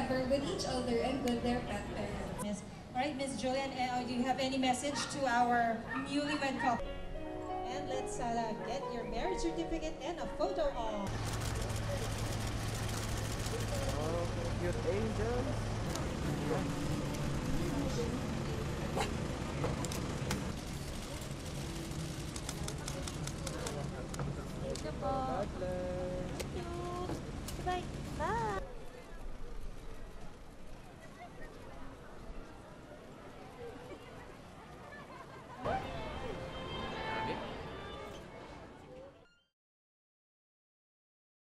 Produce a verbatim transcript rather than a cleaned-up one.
forever with each other and with their pet parents. Yes. All right, Miss Julian, uh, do you have any message to our newlywed couple? And let's uh, get your marriage certificate and a photo of.